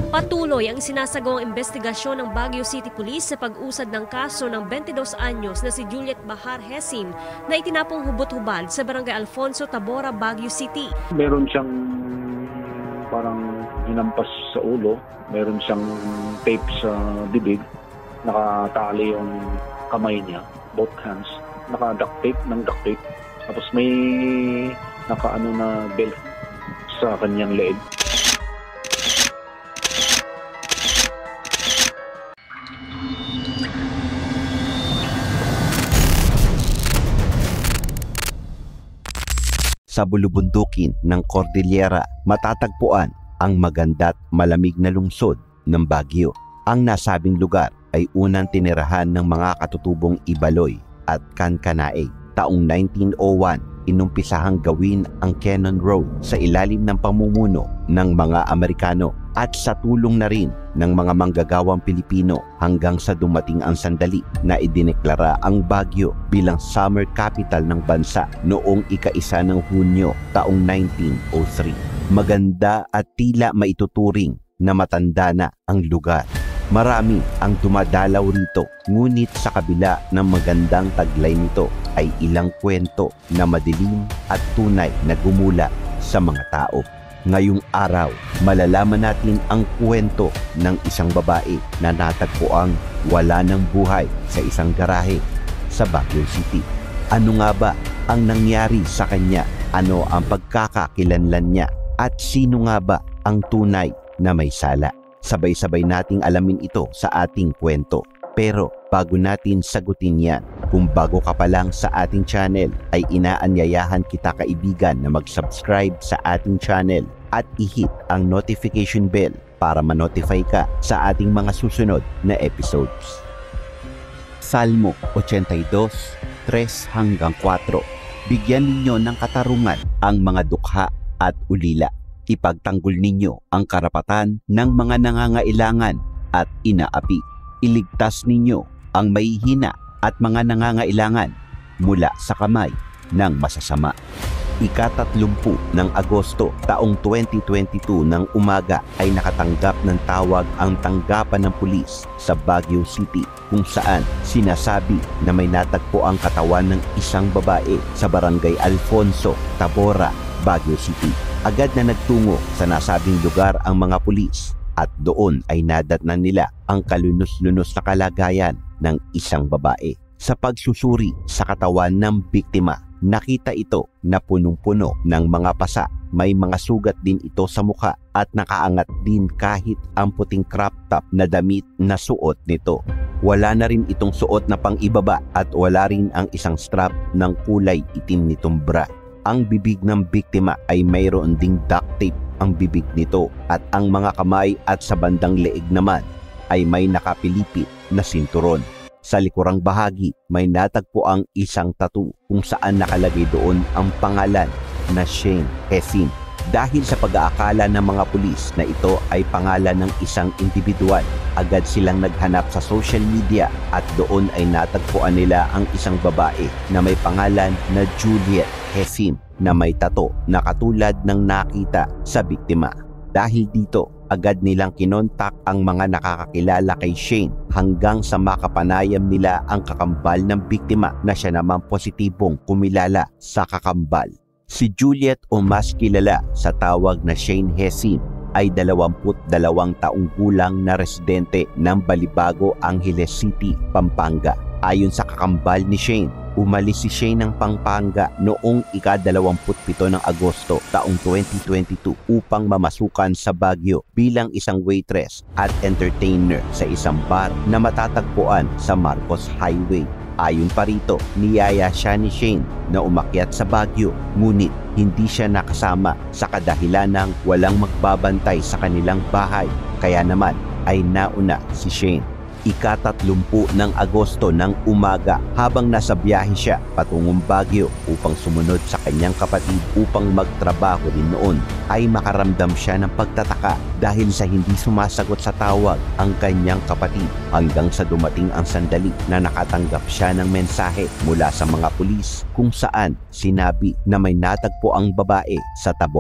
Patuloy ang sinasagawang investigasyon ng Baguio City Police sa pag-usad ng kaso ng 22 anyos na si Juliet Bahar Hesim na itinapong hubot-hubad sa Barangay Alfonso, Tabora, Baguio City. Meron siyang parang hinampas sa ulo, meron siyang tape sa bibig, nakatali yung kamay niya, both hands, naka-duct tape ng duct tape, tapos may nakaano na belt sa kanyang leeg. Sa bulubundukin ng Cordillera, matatagpuan ang maganda't malamig na lungsod ng Baguio. Ang nasabing lugar ay unang tinirahan ng mga katutubong Ibaloy at Kankanaey. Taong 1901, inumpisahang gawin ang Cannon Road sa ilalim ng pamumuno ng mga Amerikano at sa tulong na rin ng mga manggagawang Pilipino hanggang sa dumating ang sandali na idineklara ang Baguio bilang summer capital ng bansa noong ika-1 ng Hunyo taong 1903. Maganda at tila maituturing na matanda na ang lugar. Marami ang dumadalaw rito, ngunit sa kabila ng magandang taglay nito ay ilang kwento na madilim at tunay na gumula sa mga tao. Ngayong araw, malalaman natin ang kwento ng isang babae na natagpuang wala ng buhay sa isang garahe sa Baguio City. Ano nga ba ang nangyari sa kanya? Ano ang pagkakakilanlan niya? At sino nga ba ang tunay na may sala? Sabay-sabay nating alamin ito sa ating kwento. Pero bago natin sagutin yan, kung bago ka pa lang sa ating channel, ay inaanyayahan kita kaibigan na mag-subscribe sa ating channel at i-hit ang notification bell para ma-notify ka sa ating mga susunod na episodes. Salmo 82:3-4. Bigyan ninyo ng katarungan ang mga dukha at ulila. Ipagtanggol ninyo ang karapatan ng mga nangangailangan at inaapi. Iligtas ninyo ang mahihina at mga nangangailangan mula sa kamay ng masasama. Ika-30 ng Agosto taong 2022 ng umaga ay nakatanggap ng tawag ang tanggapan ng pulis sa Baguio City kung saan sinasabi na may natagpo ang katawan ng isang babae sa Barangay Alfonso, Tabora, Baguio City. Agad na nagtungo sa nasabing lugar ang mga pulis at doon ay nadatnan nila ang kalunos-lunos na kalagayan ng isang babae. Sa pagsusuri sa katawan ng biktima, nakita ito na punong-puno ng mga pasa. May mga sugat din ito sa mukha at nakaangat din kahit ang puting crop top na damit na suot nito. Wala na rin itong suot na pang-ibaba at wala rin ang isang strap ng kulay itim nitong bra. Ang bibig ng biktima ay mayroon ding duct tape ang bibig nito at ang mga kamay at sa bandang leeg naman ay may nakapilipit na sinturon. Sa likurang bahagi may natagpo ang isang tattoo kung saan nakalagay doon ang pangalan na Shane Hesim. Dahil sa pag-aakala ng mga pulis na ito ay pangalan ng isang individual, agad silang naghanap sa social media at doon ay natagpuan nila ang isang babae na may pangalan na Juliet Hesim na may tato na katulad ng nakita sa biktima. Dahil dito, agad nilang kinontak ang mga nakakakilala kay Shane hanggang sa makapanayam nila ang kakambal ng biktima na siya naman positibong kumilala sa kakambal. Si Juliet o mas kilala sa tawag na Shane Hesim ay 22 taong gulang na residente ng Balibago, Angeles City, Pampanga. Ayon sa kakambal ni Shane, umalis si Shane ng Pampanga noong ika-27 ng Agosto taong 2022 upang mamasukan sa Baguio bilang isang waitress at entertainer sa isang bar na matatagpuan sa Marcos Highway. Ayon pa rito, niyaya siya ni Shane na umakyat sa Baguio, ngunit hindi siya nakasama sa kadahilanang walang magbabantay sa kanilang bahay, kaya naman ay nauna si Shane. Ika-30 ng Agosto ng umaga habang nasa biyahe siya patungong Baguio upang sumunod sa kanyang kapatid upang magtrabaho din noon, ay makaramdam siya ng pagtataka dahil sa hindi sumasagot sa tawag ang kanyang kapatid hanggang sa dumating ang sandali na nakatanggap siya ng mensahe mula sa mga pulis kung saan sinabi na may natagpo ang babae sa Tabora.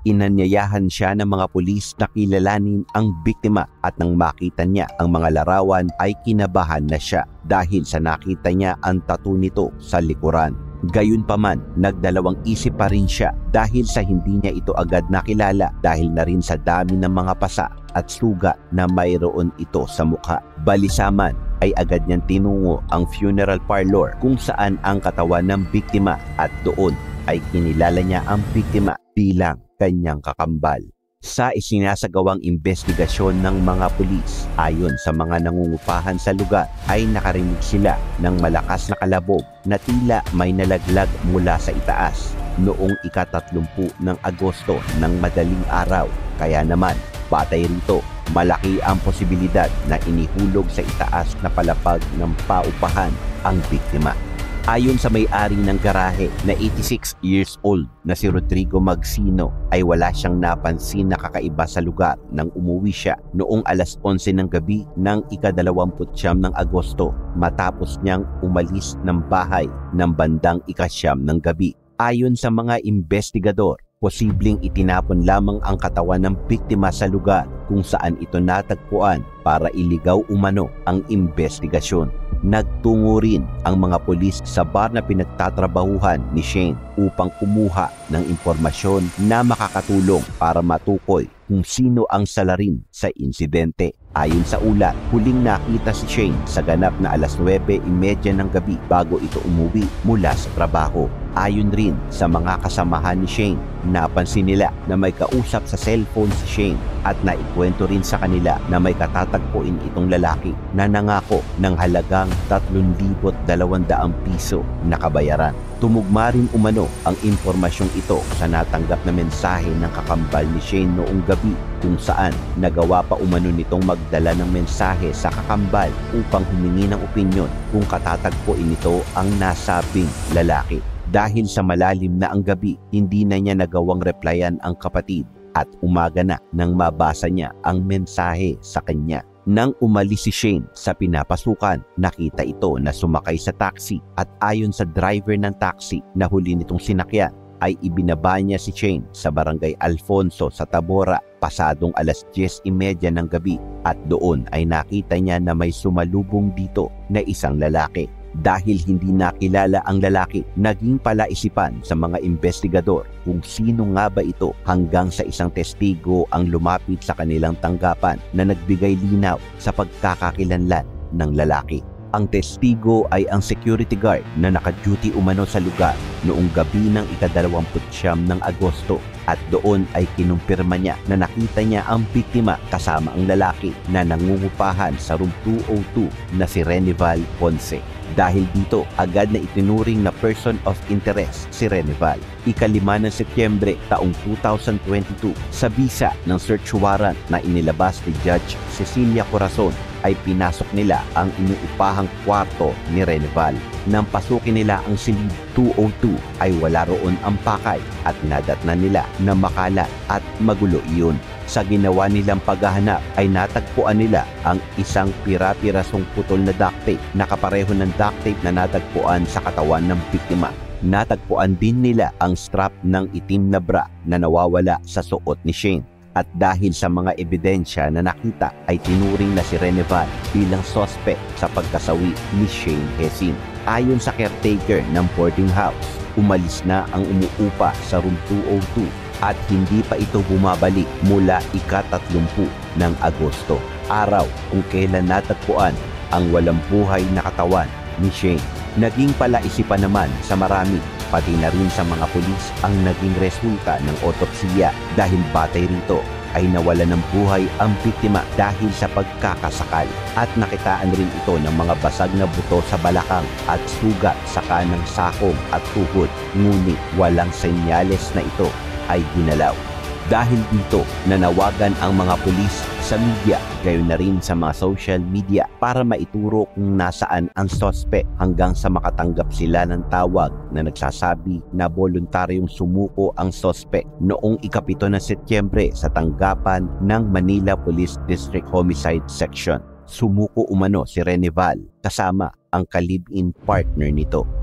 Inanyayahan siya ng mga pulis na kilalanin ang biktima at nang makita niya ang mga larawan ay kinabahan na siya dahil sa nakita niya ang tattoo nito sa likuran. Gayunpaman, nagdalawang isip pa rin siya dahil sa hindi niya ito agad nakilala dahil na rin sa dami ng mga pasa at sugat na mayroon ito sa mukha. Balisaman ay agad niyang tinungo ang funeral parlor kung saan ang katawan ng biktima at doon ay kinilala niya ang biktima bilang kanyang kakambal. Sa isinasagawang investigasyon ng mga pulis, ayon sa mga nangungupahan sa lugar, ay nakarinig sila ng malakas na kalabog na tila may nalaglag mula sa itaas noong ika-30 ng Agosto ng madaling araw. Kaya naman, batay rito, malaki ang posibilidad na inihulog sa itaas na palapag ng paupahan ang biktima. Ayon sa may-ari ng garahe na 86 years old na si Rodrigo Magsino ay wala siyang napansin na kakaiba sa lugar nang umuwi siya noong alas 11 ng gabi ng ika-29 ng Agosto matapos niyang umalis ng bahay ng bandang ika-9 ng gabi. Ayon sa mga investigador, posibleng itinapon lamang ang katawan ng biktima sa lugar kung saan ito natagpuan para iligaw umano ang investigasyon. Nagtungo rin ang mga pulis sa bar na pinagtatrabahuhan ni Shane upang kumuha ng impormasyon na makakatulong para matukoy kung sino ang salarin sa insidente. Ayon sa ulat, huling nakita si Shane sa ganap na alas 9:30 ng gabi bago ito umuwi mula sa trabaho. Ayon rin sa mga kasamahan ni Shane, napansin nila na may kausap sa cellphone si Shane at naikwento rin sa kanila na may katatagpuin itong lalaki na nangako ng halagang 3,200 piso na kabayaran. Tumugma rin umano ang impormasyong ito sa natanggap na mensahe ng kakambal ni Shane noong gabi kung saan nagawa pa umano nitong magdala ng mensahe sa kakambal upang humingi ng opinyon kung katatagpuin nito ang nasabing lalaki. Dahil sa malalim na ang gabi, hindi na niya nagawang replyan ang kapatid at umaga na nang mabasa niya ang mensahe sa kanya. Nang umalis si Shane sa pinapasukan, nakita ito na sumakay sa taxi at ayon sa driver ng taxi na huli nitong sinakyan, ay ibinaba niya si Shane sa Barangay Alfonso sa Tabora pasadong alas 10:30 ng gabi at doon ay nakita niya na may sumalubong dito na isang lalaki. Dahil hindi nakilala ang lalaki, naging palaisipan sa mga investigador kung sino nga ba ito hanggang sa isang testigo ang lumapit sa kanilang tanggapan na nagbigay linaw sa pagkakakilanlan ng lalaki. Ang testigo ay ang security guard na naka-duty umano sa lugar noong gabi ng ika-29 ng Agosto at doon ay kinumpirma niya na nakita niya ang biktima kasama ang lalaki na nangungupahan sa room 202 na si Renival Ponce. Dahil dito, agad na itinuring na person of interest si Renival. Ika-5 ng Setyembre taong 2022, sa bisa ng search warrant na inilabas ni Judge Cecilia Corazon, ay pinasok nila ang inuupahang kwarto ni Renival. Nang pasukin nila ang silid 202 ay wala roon ang pakay at nadatnan nila na makalat at magulo iyon. Sa ginawa nilang paghahanap ay natagpuan nila ang isang pira-pirasong putol na duct tape na kapareho ng duct tape na natagpuan sa katawan ng biktima. Natagpuan din nila ang strap ng itim na bra na nawawala sa suot ni Shane. At dahil sa mga ebidensya na nakita ay tinuring na si Renival bilang suspect sa pagkasawi ni Shane Hesin. Ayon sa caretaker ng boarding house, umalis na ang umuupa sa room 202 at hindi pa ito bumabalik mula ika-30 ng Agosto, araw kung kailan natagpuan ang walang buhay na katawan ni Shane. Naging palaisipan naman sa marami, pati na rin sa mga pulis ang naging resulta ng otopsiya dahil batay rito ay nawala ng buhay ang biktima dahil sa pagkakasakal at nakitaan rin ito ng mga basag na buto sa balakang at sugat sa kanang sakong at tuhod, ngunit walang senyales na ito ay ginalaw. Dahil dito, nanawagan ang mga pulis sa media, gayon na rin sa mga social media para maituro kung nasaan ang suspect hanggang sa makatanggap sila ng tawag na nagsasabi na voluntaryong sumuko ang suspect noong ika-7 ng Setyembre sa tanggapan ng Manila Police District Homicide Section. Sumuko umano si Renival kasama ang ka-live-in partner nito.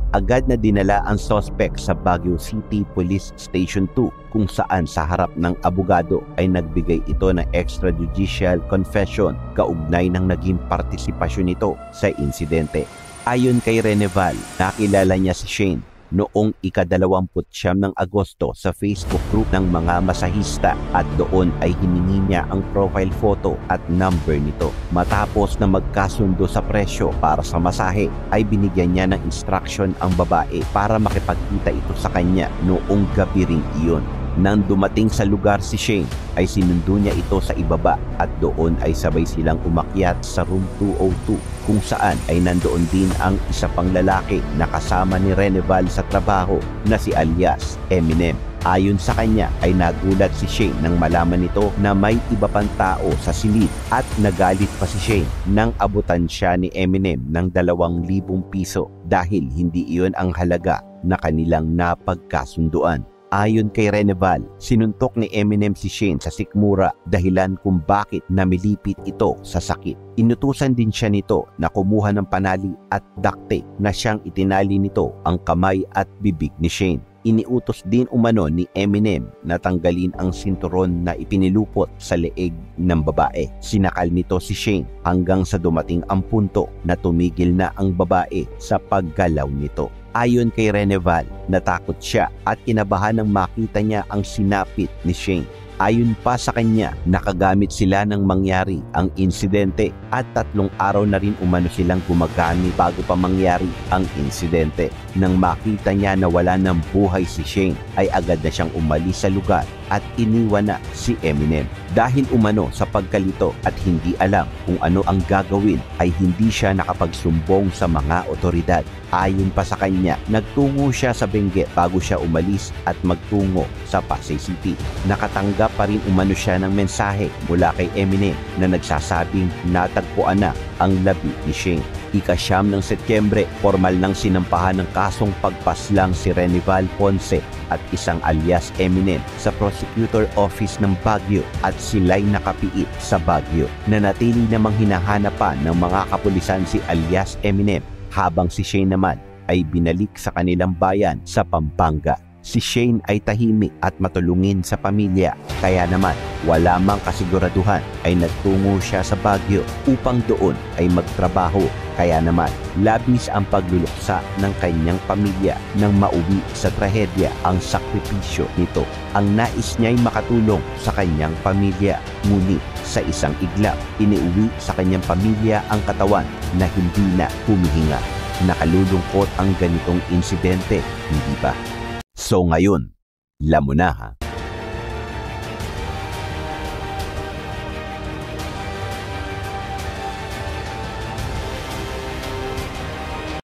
agad na dinala ang suspect sa Baguio City Police Station 2 kung saan sa harap ng abogado ay nagbigay ito ng extrajudicial confession kaugnay ng naging partisipasyon nito sa insidente. Ayon kay Reneval, nakilala niya si Shane noong ika-29 ng Agosto sa Facebook group ng mga masahista at doon ay hiningi niya ang profile photo at number nito. Matapos na magkasundo sa presyo para sa masahe ay binigyan niya ng instruction ang babae para makipagkita ito sa kanya noong gabi ring iyon. Nang dumating sa lugar si Shane ay sinundo niya ito sa ibaba at doon ay sabay silang umakyat sa room 202 kung saan ay nandoon din ang isa pang lalaki na kasama ni Reneval sa trabaho na si alias Eminem. Ayon sa kanya ay nagulat si Shane nang malaman nito na may iba pang tao sa silid at nagalit pa si Shane nang abutan siya ni Eminem ng 2,000 piso dahil hindi iyon ang halaga na kanilang napagkasunduan. Ayon kay Reneval, sinuntok ni Eminem si Shane sa sikmura dahilan kung bakit namilipit ito sa sakit. Inutusan din siya nito na kumuha ng panali at duct tape na siyang itinali nito ang kamay at bibig ni Shane. Iniutos din umano ni Eminem na tanggalin ang sinturon na ipinilupot sa leeg ng babae. Sinakal nito si Shane hanggang sa dumating ang punto na tumigil na ang babae sa paggalaw nito. Ayon kay Reneval, natakot siya at kinabahan nang makita niya ang sinapit ni Shane. Ayon pa sa kanya, nakagamit sila ng mangyari ang insidente at 3 araw na rin umano silang gumagamit bago pa mangyari ang insidente. Nang makita niya na wala ng buhay si Shane, ay agad na siyang umalis sa lugar at iniwan na si Eminem. Dahil umano sa pagkalito at hindi alam kung ano ang gagawin, ay hindi siya nakapagsumbong sa mga otoridad. Ayon pa sa kanya, nagtungo siya sa Benguet bago siya umalis at magtungo sa Pasay City. Nakatanggap pa rin umano siya ng mensahe mula kay Eminem na nagsasabing natagpuan na ang labi ni Shane. Ika-9 ng Setyembre, formal nang sinampahan ng kasong pagpaslang si Reneval Ponce at isang alias Eminem sa Prosecutor Office ng Baguio at sila'y nakapiit sa Baguio. Nanatili namang hinahanapan ng mga kapulisan si alias Eminem habang si Shane naman ay binalik sa kanilang bayan sa Pampanga. Si Shane ay tahimik at matulungin sa pamilya, kaya naman wala mang kasiguraduhan ay nagtungo siya sa Baguio upang doon ay magtrabaho. Kaya naman labis ang pagluluksa ng kanyang pamilya nang mauwi sa trahedya ang sakripisyo nito. Ang nais niya ay makatulong sa kanyang pamilya, ngunit sa isang iglap iniuwi sa kanyang pamilya ang katawan na hindi na humihinga. Nakalulungkot ang ganitong insidente, hindi ba? So ngayon, alam mo na ha?